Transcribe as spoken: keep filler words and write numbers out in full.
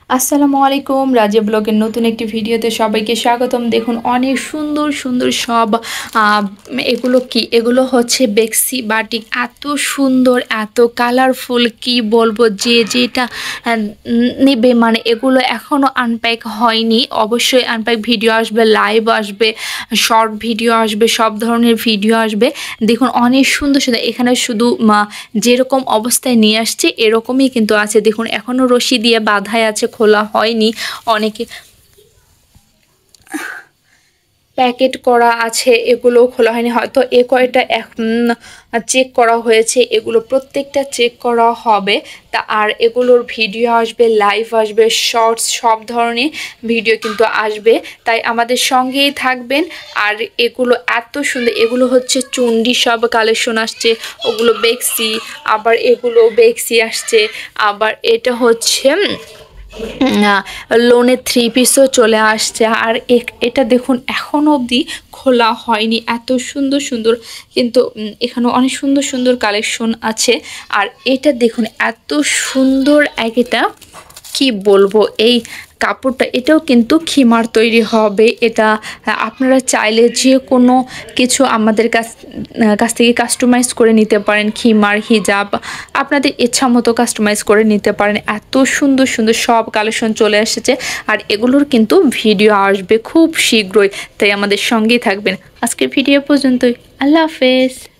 আসসালামু আলাইকুম, রাজিয়া ব্লগের নতুন একটি ভিডিওতে সবাইকে স্বাগতম। দেখুন অনেক সুন্দর সুন্দর সব আহ, এগুলো কি এগুলো হচ্ছে বেক্সি বাটিক। এত সুন্দর এত কালারফুল কি বলবো, যে যেটা আহ, নেবে মানে এগুলো এখনও আনপ্যাক হয়নি। অবশ্যই আনপ্যাক ভিডিও আসবে, লাইভ আসবে, শর্ট ভিডিও আসবে, সব ধরনের ভিডিও আসবে। দেখুন অনেক সুন্দর সুন্দর এখানে শুধু যেরকম অবস্থায় নিয়ে আসছে এরকমই কিন্তু আছে। দেখুন এখনও রশি দিয়ে বাঁধাই আছে, খোলা হয়নি। অনেকে প্যাকেট করা আছে, এগুলো খোলা হয়নি, হয়তো এ কয়টা চেক করা হয়েছে, এগুলো প্রত্যেকটা চেক করা হবে। তা আর এগুলোর ভিডিও আসবে, লাইভ আসবে, শর্টস, সব ধরনের ভিডিও কিন্তু আসবে। তাই আমাদের সঙ্গেই থাকবেন। আর এগুলো এত সুন্দর, এগুলো হচ্ছে চুন্ডি সব কালেকশন আসছে, ওগুলো বেক্সি, আবার এগুলো বেক্সি আসছে, আবার এটা হচ্ছে লোনের থ্রি পিসও চলে আসছে। আর এটা দেখুন এখনও অবধি খোলা হয়নি, এত সুন্দর সুন্দর, কিন্তু এখানে অনেক সুন্দর সুন্দর কালেকশন আছে। আর এটা দেখুন এত সুন্দর এক, এটা কি বলবো, এই কাপড়টা এটাও কিন্তু খিমার তৈরি হবে। এটা আপনারা চাইলে যে কোনো কিছু আমাদের কাছ কাছ থেকে কাস্টমাইজ করে নিতে পারেন। খিমার, হিজাব আপনাদের ইচ্ছা মতো কাস্টমাইজ করে নিতে পারেন। এত সুন্দর সুন্দর সব কালেকশন চলে এসেছে। আর এগুলোর কিন্তু ভিডিও আসবে খুব শীঘ্রই, তাই আমাদের সঙ্গেই থাকবেন। আজকের ভিডিও পর্যন্তই, আল্লাহ হাফেজ।